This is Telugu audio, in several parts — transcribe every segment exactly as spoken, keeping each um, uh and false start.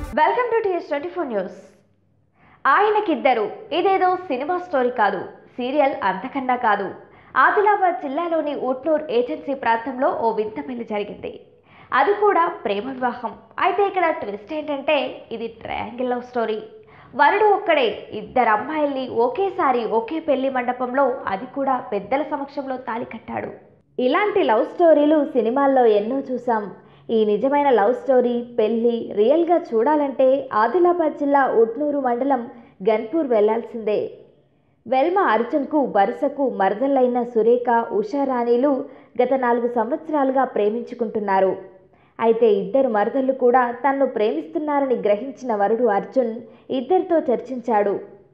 Welcome to T S twenty four news. ఆయనకిద్దరు ఇదేదో సినిమా స్టోరీ కాదు, సీరియల్ అంతకన్నా కాదు. ఆదిలాబాద్ జిల్లాలోని ఉట్నూర్ ఏజెన్సీ ప్రాంతంలో ఓ వింత పెళ్లి జరిగింది. అది కూడా ప్రేమ వివాహం. అయితే ఇక్కడ ట్విస్ట్ ఏంటంటే ఇది ట్రయాంగిల్ లవ్ స్టోరీ. వరుడు ఒక్కడే ఇద్దరు అమ్మాయిల్ని ఒకేసారి ఒకే పెళ్లి మండపంలో, అది కూడా పెద్దల సమక్షంలో తాళి కట్టాడు. ఇలాంటి లవ్ స్టోరీలు సినిమాల్లో ఎన్నో చూసాం. ఈ నిజమైన లవ్ స్టోరీ పెళ్లి రియల్గా చూడాలంటే ఆదిలాబాద్ జిల్లా ఉట్నూరు మండలం గన్పూర్ వెళ్లాల్సిందే. వెల్మ అర్జున్కు వరుసకు మరదలైన సురేఖ, ఉషారాణిలు గత నాలుగు సంవత్సరాలుగా ప్రేమించుకుంటున్నారు. అయితే ఇద్దరు మరదళ్ళు కూడా తన్ను ప్రేమిస్తున్నారని గ్రహించిన వరుడు అర్జున్ ఇద్దరితో చర్చించాడు.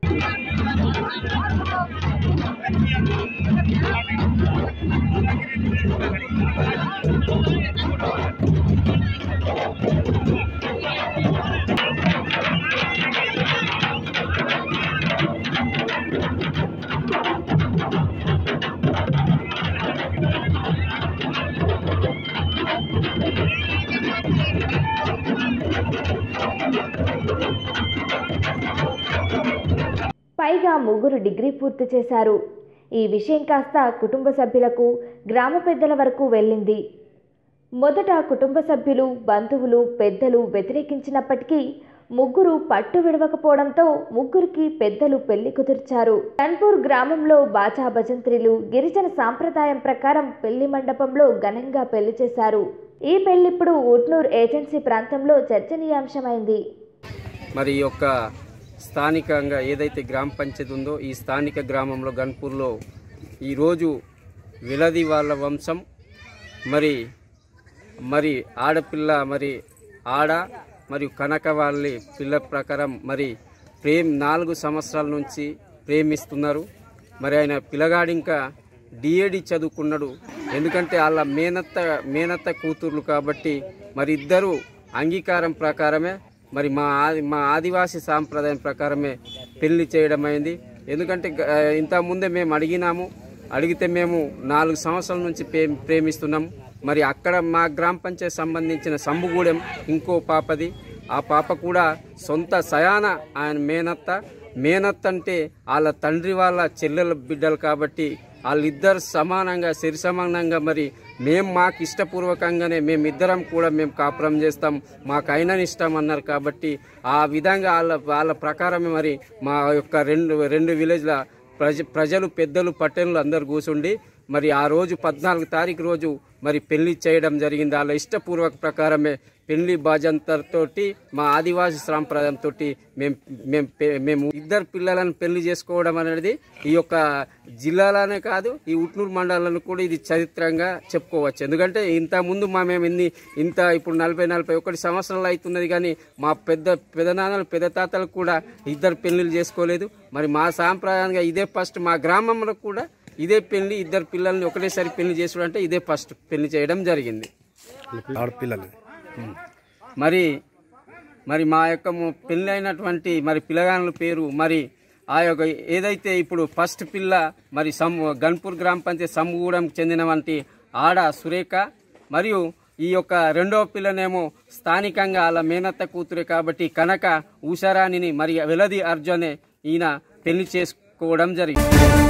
పైగా ముగ్గురు డిగ్రీ పూర్తి చేశారు. ఈ విషయం కాస్త కుటుంబ సభ్యులకు, గ్రామ పెద్దల వరకు వెళ్ళింది. మొదట కుటుంబ సభ్యులు, బంధువులు, పెద్దలు వ్యతిరేకించినప్పటికీ ముగ్గురు పట్టు విడవకపోవడంతో ముగ్గురికి పెద్దలు పెళ్లి కుదిర్చారు. గన్పూర్ గ్రామంలో బాజా భజంత్రీలు, గిరిజన సాంప్రదాయం ప్రకారం పెళ్లి మండపంలో ఘనంగా పెళ్లి చేశారు. ఈ పెళ్లిప్పుడు ఉట్నూర్ ఏజెన్సీ ప్రాంతంలో చర్చనీయాంశమైంది. మరి యొక్క స్థానికంగా ఏదైతే గ్రామ పంచాయతీ ఉందో ఈ స్థానిక గ్రామంలో గన్పూర్లో ఈరోజు విలది వాళ్ళ వంశం మరి మరి ఆడపిల్ల మరి ఆడ మరియు కనక వాళ్ళ పిల్ల ప్రకారం మరి ప్రేమ్ నాలుగు సంవత్సరాల నుంచి ప్రేమిస్తున్నారు. మరి ఆయన పిల్లగాడు ఇంకా డిఏడి చదువుకున్నాడు. ఎందుకంటే వాళ్ళ మేనత్త మేనత్త కూతుర్లు కాబట్టి మరి ఇద్దరు అంగీకారం ప్రకారమే మరి మా ఆది మా ఆదివాసీ సాంప్రదాయం ప్రకారమే పెళ్లి చేయడం అయింది. ఎందుకంటే ఇంతకుముందే మేము అడిగినాము, అడిగితే మేము నాలుగు సంవత్సరాల నుంచి ప్రే ప్రేమిస్తున్నాము మరి అక్కడ మా గ్రామ పంచాయతీ సంబంధించిన సంబుగూడెం ఇంకో పాపది, ఆ పాప కూడా సొంత సయాన ఆయన మేనత్త మేనత్త అంటే వాళ్ళ తండ్రి వాళ్ళ చెల్లెల బిడ్డలు కాబట్టి వాళ్ళిద్దరు సమానంగా సరి సమానంగా మరి మేము మాకు ఇష్టపూర్వకంగానే మేమిద్దరం కూడా మేము కాపురం చేస్తాం, మాకు అయినని ఇష్టం అన్నారు కాబట్టి ఆ విధంగా వాళ్ళ వాళ్ళ ప్రకారమే మరి మా యొక్క రెండు రెండు విలేజ్ల ప్రజ ప్రజలు పెద్దలు పట్టణులు అందరు కూర్చుండి మరి ఆ రోజు పద్నాలుగు తారీఖు రోజు మరి పెళ్లి చేయడం జరిగింది. వాళ్ళ ఇష్టపూర్వక ప్రకారమే పెళ్లి బాజంతతోటి మా ఆదివాసీ సాంప్రదాయంతో మేము మేము మేము ఇద్దరు పిల్లలను పెళ్లి చేసుకోవడం అనేది ఈ యొక్క జిల్లాలోనే కాదు ఈ ఉట్నూరు మండలంలో కూడా ఇది చరిత్రంగా చెప్పుకోవచ్చు. ఎందుకంటే ఇంత ముందు మా మేము ఇన్ని ఇంత ఇప్పుడు నలభై నలభై ఒకటి సంవత్సరాలు అవుతున్నది కానీ మా పెద్ద పెదనాన్నలు పెద్ద తాతలు కూడా ఇద్దరు పెళ్లిళ్ళు చేసుకోలేదు. మరి మా సాంప్రదాయంగా ఇదే ఫస్ట్. మా గ్రామంలో కూడా ఇదే పెళ్లి, ఇద్దరు పిల్లల్ని ఒకటేసారి పెళ్లి చేసుడు అంటే ఇదే ఫస్ట్ పెళ్లి చేయడం జరిగింది. ఆడపిల్లలు మరి మరి మా యొక్క పెళ్లి అయినటువంటి మరి పిల్లగానుల పేరు మరి ఆ యొక్క ఏదైతే ఇప్పుడు ఫస్ట్ పిల్ల మరి సమ్ గన్పూర్ గ్రామ పంచాయతీ సమ్ముగూడెంకి చెందినవంటి ఆడ సురేఖ, మరియు ఈ యొక్క రెండవ పిల్లనేమో స్థానికంగా వాళ్ళ మేనత్త కూతురే కాబట్టి కనక ఉషారాణిని మరి వెలది అర్జునే ఈయన పెళ్లి చేసుకోవడం జరిగింది.